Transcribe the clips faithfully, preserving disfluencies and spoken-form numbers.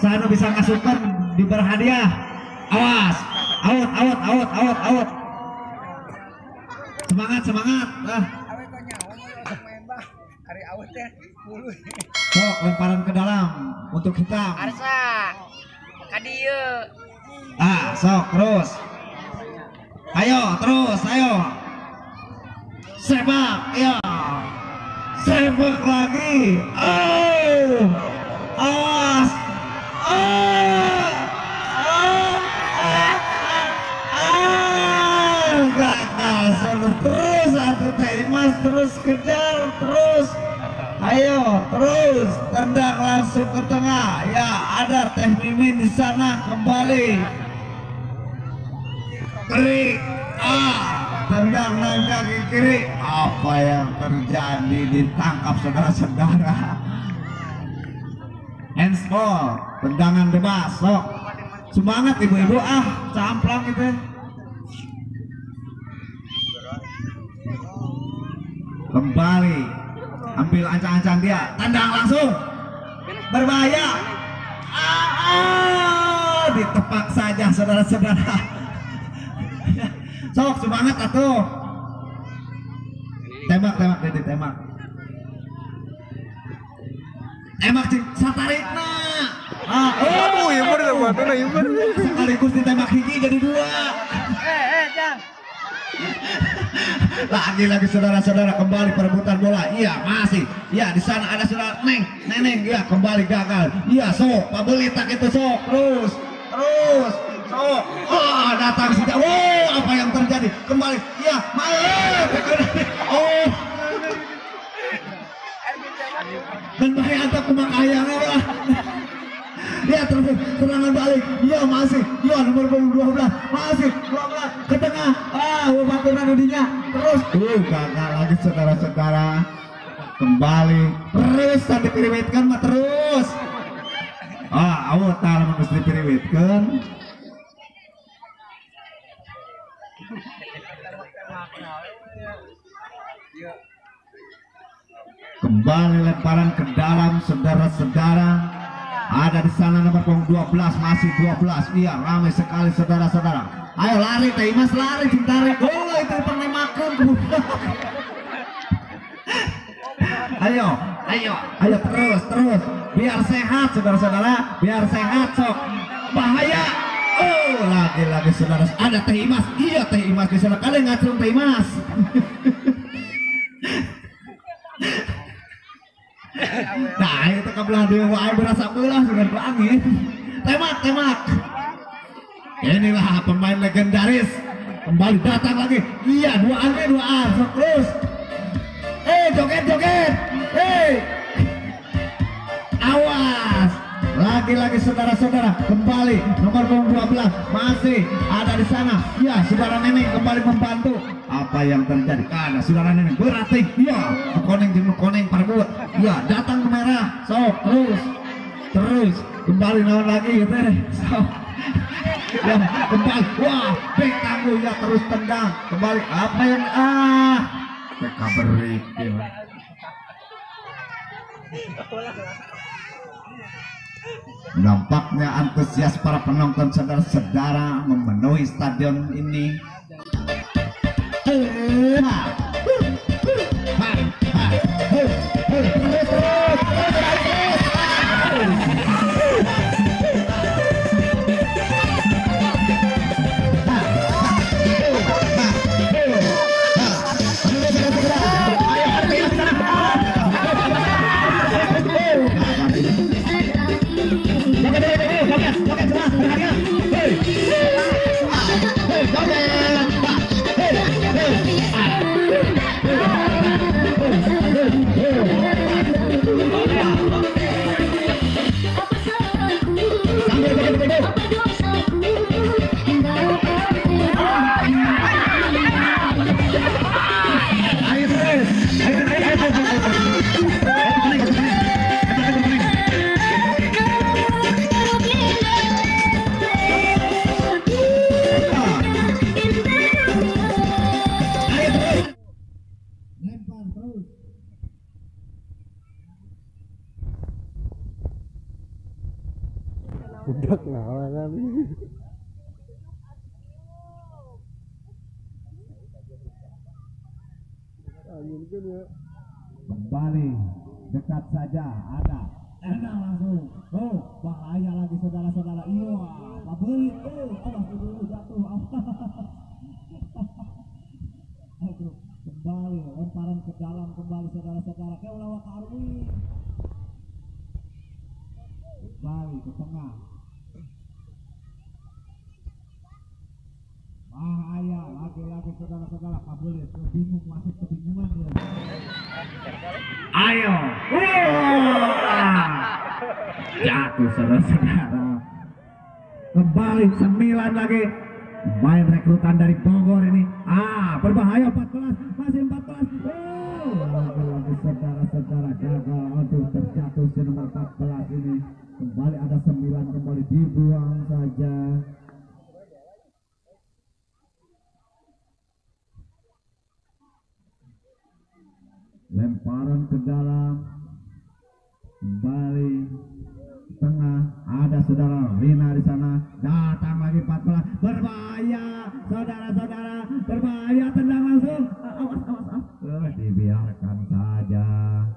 Sana bisa ngasupkan di berhadiah. Awas, out, out, out, out, out. Semangat, semangat. Ah. Sok lemparan ke dalam untuk hitam. Arsa, kadieu. Ah, sok terus. Ayo, terus, ayo. Sepak, ya. Sepak lagi. Oh, awas. Oh, oh, ah, ah, gagal. Terus, satu Mas terus kejar, terus. Ayo, terus tendang langsung ke tengah. Ya, ada Teh Mimin di sana kembali. Kiri, ah, tendang naik kaki kiri. Apa yang terjadi? Ditangkap saudara-saudara. Handsball, tendangan bebas. Sok, semangat ibu-ibu. Ah, camplang itu. Kembali, ambil ancang-ancang dia, tendang langsung, berbahaya. Ah, ah, ditepak saja saudara-saudara. Sok semangat atuh. Tembak, tembak, jadi tembak. Tembak satarikna. Ah, oh, iya bener buat mana iya bener. Sekaligus ditembak hiji jadi dua. Eh, eh, Jang. Lagi-lagi saudara-saudara kembali perebutan bola. Iya masih. Iya di sana ada saudara Neng, Neneng. Iya kembali gagal. Iya sok, pabelitak itu sok. Terus, terus, sok. Oh datang sejak. Wow apa yang terjadi? Kembali. Iya malah. Oh. Dan bahaya antar kumak ayang apa? Ya terus serangan balik. Iya masih. Iya nomor dua belas masih dua belas ke tengah. Ah, baturan udinya. Terus uh gagal lagi saudara-saudara. Kembali. Terus tadi dipiriwitkan mah terus. Ah, awal tara mah mesti dipiriwitkan. Kembali lemparan ke dalam saudara-saudara. Ada di sana nomor dua belas masih dua belas. Iya ramai sekali saudara-saudara. Ayo lari Teh Mas lari ditarik. Oh itu pernah makan. Ayo, ayo, ayo terus terus. Biar sehat saudara-saudara. Biar sehat sok. Bahaya. Oh lagi-lagi saudara. Ada Teh Imas. Iya Teh Imas di sana. Kalian ngacung Teh Imas. Nah itu kebelah dewa berasa belah dengan pelangi. Tembak, tembak. Inilah pemain legendaris kembali datang lagi. Iya dua angin dua A terus. Eh joget joget. Eh awas. Lagi-lagi saudara-saudara kembali nomor dua belas masih ada di sana. Ya saudara Neneng kembali membantu. Apa yang terjadi? Karena saudara Neneng berarti ya koneng jeung koneng parbuat. Ya datang ke merah. So terus terus kembali naon lagi gitu. So ya kembali. Wah bek tangguh ya terus tendang kembali. Apa yang ah mereka beri ya. Nampaknya antusias para penonton saudara-saudara memenuhi stadion ini. Hey! Kembali dekat saja ada enak langsung. Oh, bahaya lagi saudara-saudara. Iya, Pak Belit. Oh, awas dulu jatuh. Aduh, kembali lemparan ke dalam kembali saudara-saudara. Keulawa Karwi. Kembali ke tengah. Bahaya lagi-lagi saudara-saudara. Pak Belit bingung, masuk kebingungan dia. Ayo. Wah. Jatuh saudara-saudara. Kembali sembilan lagi. Main rekrutan dari Bogor ini. Ah, berbahaya empat belas, masih empat belas. Oh, lagi-lagi saudara-saudara gagal untuk terjatuh si nomor empat belas ini. Kembali ada sembilan, kembali dibuang saja. Lemparan ke dalam, kembali tengah, ada saudara Rina di sana, datang lagi empat belas, berbahaya saudara-saudara, berbahaya, tendang langsung, awas awas awas, eh, dibiarkan saja.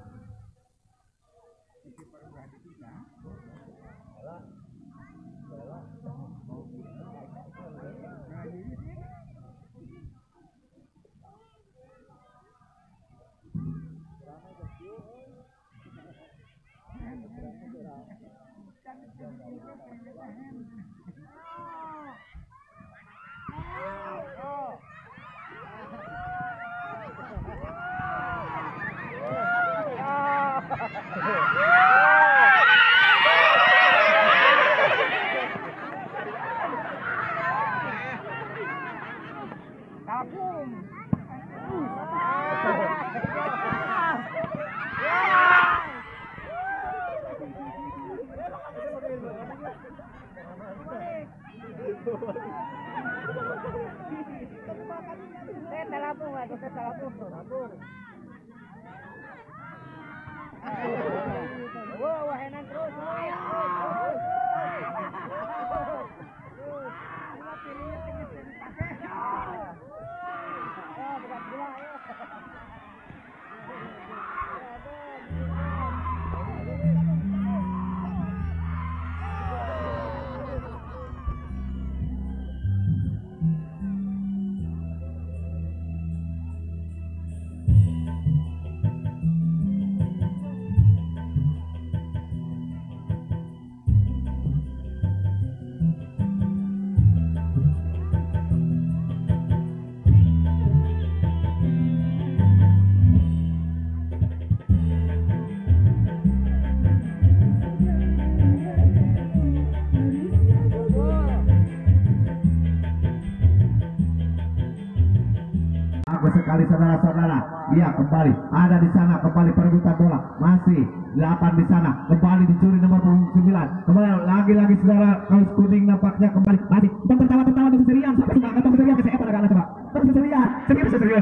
Sekali saudara-saudara, iya kembali ada di sana, kembali perebutan bola, masih delapan di sana, kembali dicuri nomor sembilan, kembali lagi-lagi saudara, kaos kuning nampaknya kembali, masih tempat pertama-pertama untuk Serian, sampai sudah ketemu Serian, ke siapa negara coba, terus Serian, serius serius,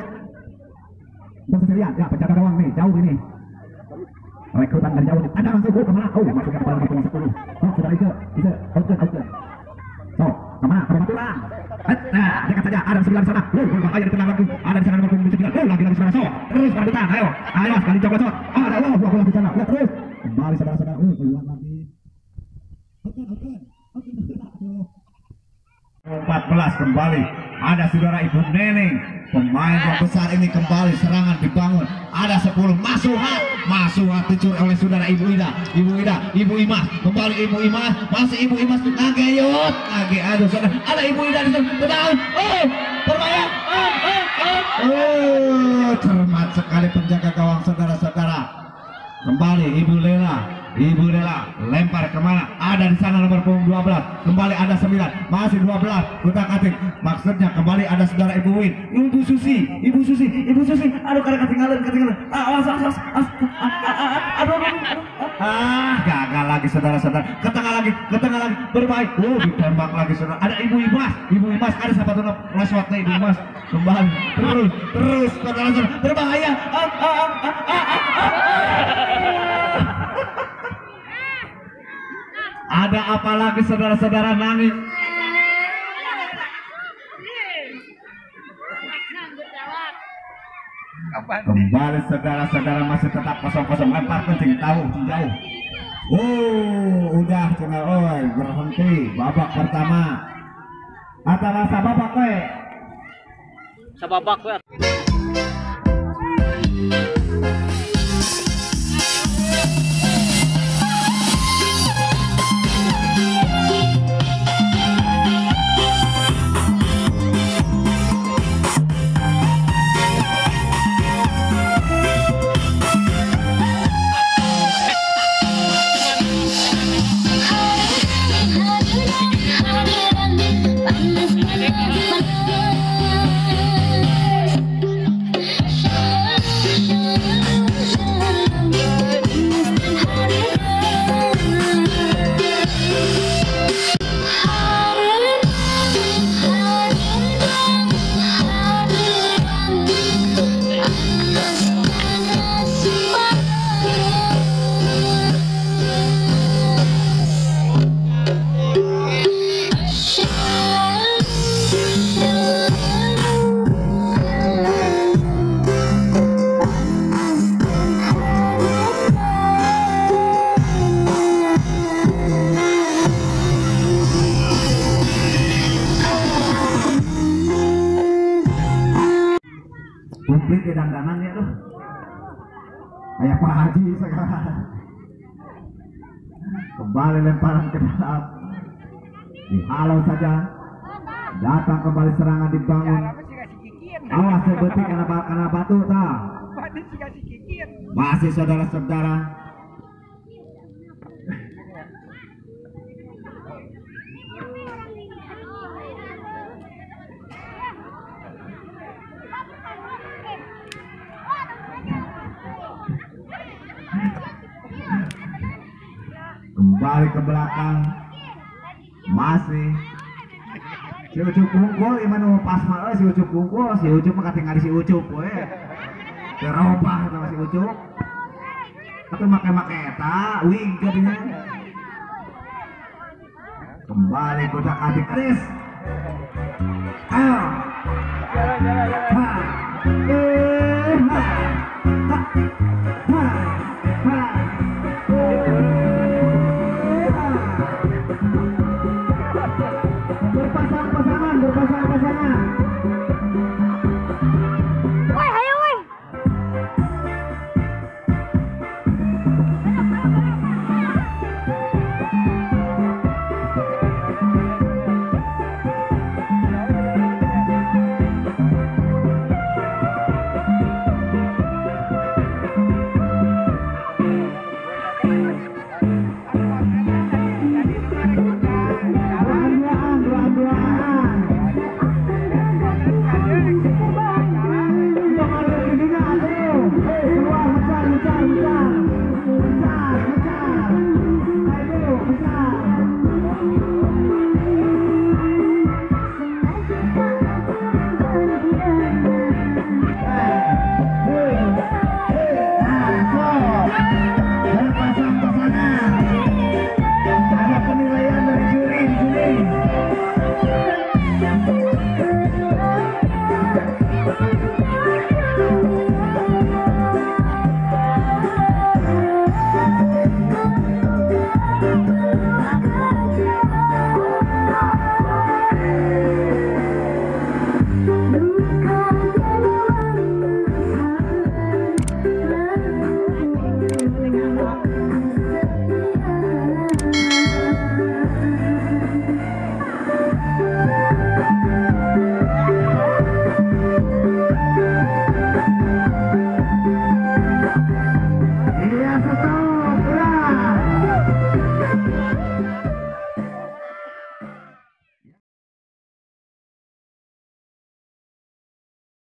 terus Serian, ya penjaga gawang nih, jauh ini, rekrutan dari jauh nih, ada langsung gol kemana? Oh, masuk ke kepala nomor sepuluh, oh sudah itu, bisa, oke oke, so kemana? Ke Baturan. Nah, dekat saja ada sembilan sana. Oh, bahaya di tengah lagi. Ada di sana nomor sembilan. Oh, lagi-lagi sana. So, terus perebutan. Ayo. Ayo sekali coba shot. Ada oh, dua bola di sana. Ya terus. Kembali saudara-saudara. Oh, keluar lagi. Oke, oke. Oke, empat belas kembali. Ada saudara Ibu Neneng. Pemain yang besar ini kembali serangan dibangun. Ada sepuluh masuk hat. Masuk hat dicuri oleh saudara Ibu Ida. Ibu Ida, Ibu Imas. Kembali Ibu Imas. Masih Ibu Imas. Nagayot. Lagi aduh saudara. Ada Ibu Ida di sana. Tenang. Oh, berbahaya. Oh, oh, oh. Oh, cermat sekali penjaga gawang saudara-saudara. Kembali Ibu Lela. Ibu Lela lempar kemana? Ada di sana nomor punggung dua belas. Kembali ada sembilan. Masih dua belas. Kutak atik. Maksudnya kembali ada saudara Ibu Win. Ibu Susi. Ibu Susi. Ibu Susi. Aduh, kadang ketinggalan, ketinggalan. Ah, awas, awas, awas. Aduh, aduh, aduh. Ah, gagal lagi saudara-saudara. Ke tengah lagi, ke tengah lagi. Berbaik. Oh, ditembak lagi saudara. Ada Ibu Imas. Ibu Imas. Ada satu lewatnya Ibu Imas. Kembali. Terus, terus saudara-saudara. Berbahaya. Ah, ah, ah, ah, ah, ah, ah. Ada apa lagi saudara-saudara nangis? Kembali saudara-saudara masih tetap kosong-kosong, lempar kencing tahu jauh. Oh, udah cenah oi berhenti babak pertama. Atau rasa babak we. Sababak we. Publik di dandanannya tuh kayak Pak Haji sekarang. Kembali lemparan ke dalam, dihalau saja, datang kembali serangan dibangun. Awas sebetik karena karena batu tak. Masih saudara-saudara. Kembali ke belakang, masih si Ucup unggul, gimana pas malah si Ucup unggul, si Ucup mah katingali si Ucup, we terobah sama si Ucup, tapi make-make eta, wing jadinya. Kembali kodak adik Chris, ayo, ha, eh, ha, ha, ha, ha. Berpasang-pasangan, berpasang-pasangan.